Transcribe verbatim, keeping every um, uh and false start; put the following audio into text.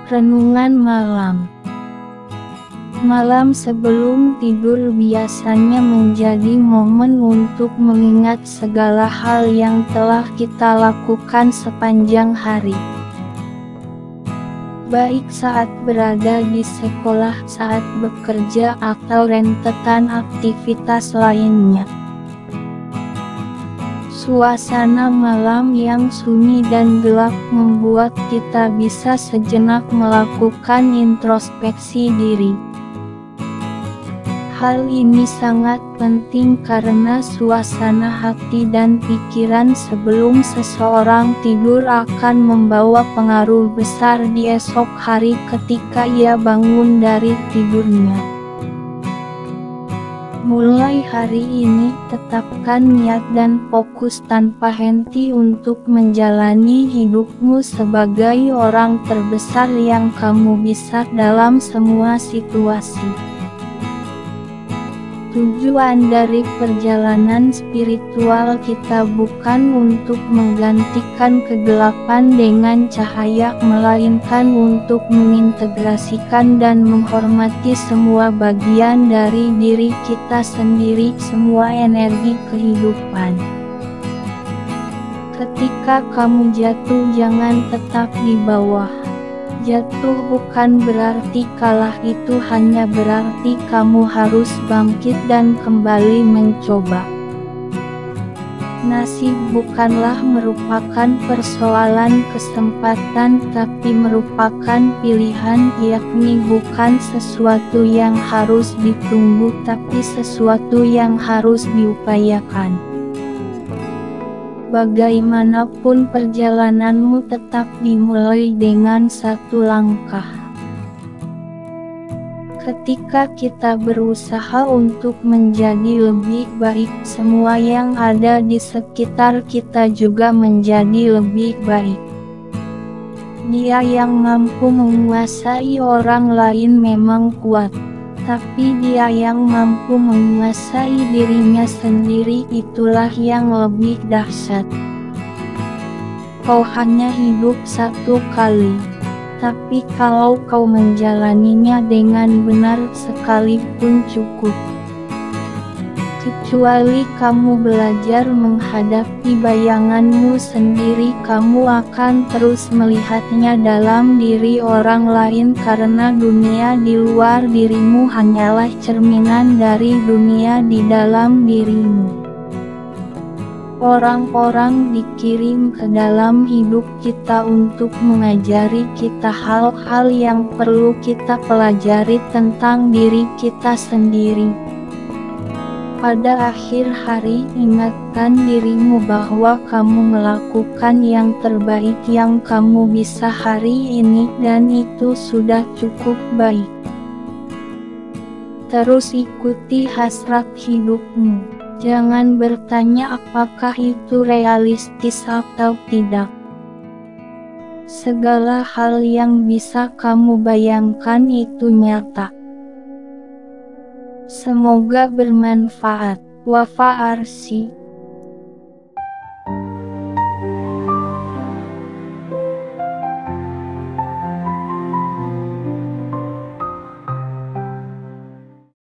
Renungan malam. Malam sebelum tidur biasanya menjadi momen untuk mengingat segala hal yang telah kita lakukan sepanjang hari. Baik saat berada di sekolah, saat bekerja, atau rentetan aktivitas lainnya. Suasana malam yang sunyi dan gelap membuat kita bisa sejenak melakukan introspeksi diri. Hal ini sangat penting karena suasana hati dan pikiran sebelum seseorang tidur akan membawa pengaruh besar di esok hari ketika ia bangun dari tidurnya. Mulai hari ini, tetapkan niat dan fokus tanpa henti untuk menjalani hidupmu sebagai orang terbesar yang kamu bisa dalam semua situasi. Tujuan dari perjalanan spiritual kita bukan untuk menggantikan kegelapan dengan cahaya, melainkan untuk mengintegrasikan dan menghormati semua bagian dari diri kita sendiri, semua energi kehidupan. Ketika kamu jatuh, jangan tetap di bawah. Jatuh bukan berarti kalah, itu hanya berarti kamu harus bangkit dan kembali mencoba. Nasib bukanlah merupakan persoalan kesempatan, tapi merupakan pilihan, yakni bukan sesuatu yang harus ditunggu, tapi sesuatu yang harus diupayakan. Bagaimanapun perjalananmu, tetap dimulai dengan satu langkah. Ketika kita berusaha untuk menjadi lebih baik, semua yang ada di sekitar kita juga menjadi lebih baik. Dia yang mampu menguasai orang lain memang kuat, tapi dia yang mampu menguasai dirinya sendiri, itulah yang lebih dahsyat. Kau hanya hidup satu kali, tapi kalau kau menjalaninya dengan benar, sekalipun cukup. Kecuali kamu belajar menghadapi bayanganmu sendiri, kamu akan terus melihatnya dalam diri orang lain, karena dunia di luar dirimu hanyalah cerminan dari dunia di dalam dirimu. Orang-orang dikirim ke dalam hidup kita untuk mengajari kita hal-hal yang perlu kita pelajari tentang diri kita sendiri. Pada akhir hari, ingatkan dirimu bahwa kamu melakukan yang terbaik yang kamu bisa hari ini, dan itu sudah cukup baik. Terus ikuti hasrat hidupmu. Jangan bertanya apakah itu realistis atau tidak. Segala hal yang bisa kamu bayangkan itu nyata. Semoga bermanfaat. Wafa Arsy.